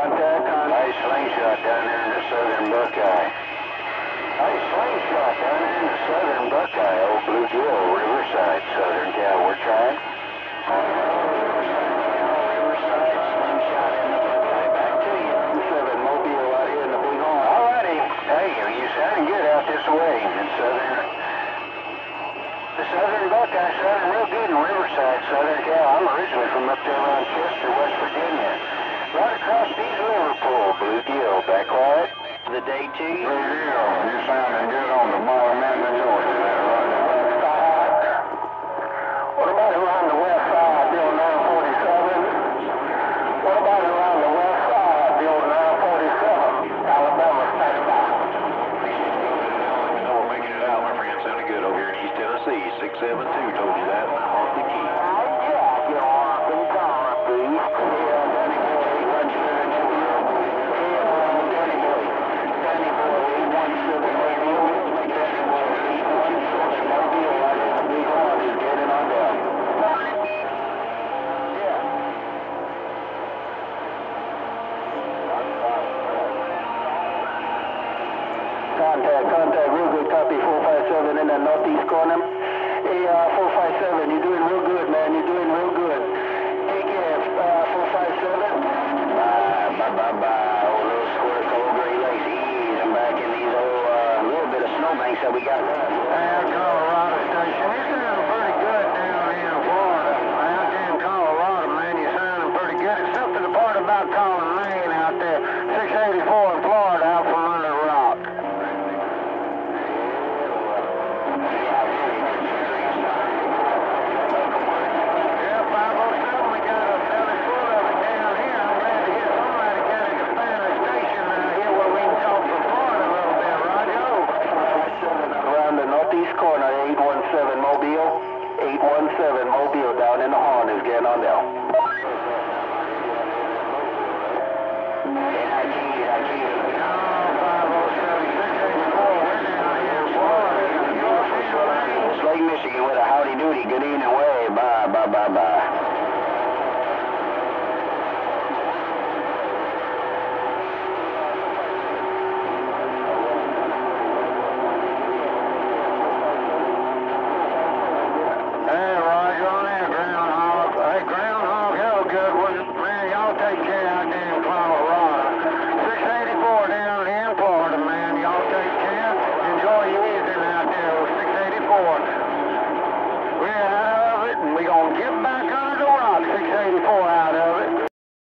Hey, Slingshot down there in the southern Buckeye. Hey, Slingshot down there in the southern Buckeye, Old Bluegill, Riverside, Southern Cal. We're trying. Riverside, Slingshot in the Buckeye. Back to you. 7 Mobile out here in the Big Horn. All righty. Hey, you sounding good out this way in the southern Buckeye, sounding real good in Riverside, Southern Cal. I'm originally from up there around Chester, West Virginia. Right across these Liverpool, Bluegill. Back quiet. The day to you. Bluegill, you sounding good on the bottom end of Georgia there, right? The west side. What about around the west side, the old 947? What about around the west side, the old 947? Alabama Textile. Let me know we're making it out, my friend. Sounding good over here in East Tennessee. 672 told you that, and I'm off the key. Yeah, you're off the car, please. Contact, real good copy, 457 in that northeast corner. Hey, 457, you're doing real good, man, you're doing real good. Take care, 457. Bye, old little squirt, cold gray lakes, ease back in these old, little bit of snowbanks that we got left. Colorado Station, you're sounding pretty good down here in Florida. Out there in Colorado, man, you're sounding pretty good, except for the part about calling Maine out there, 684 in Florida, out from under the rock. Northeast corner, 817 Mobile. 817 Mobile down in the horn is getting on there. Lake Michigan with a howdy doody. Good evening, way. Bye.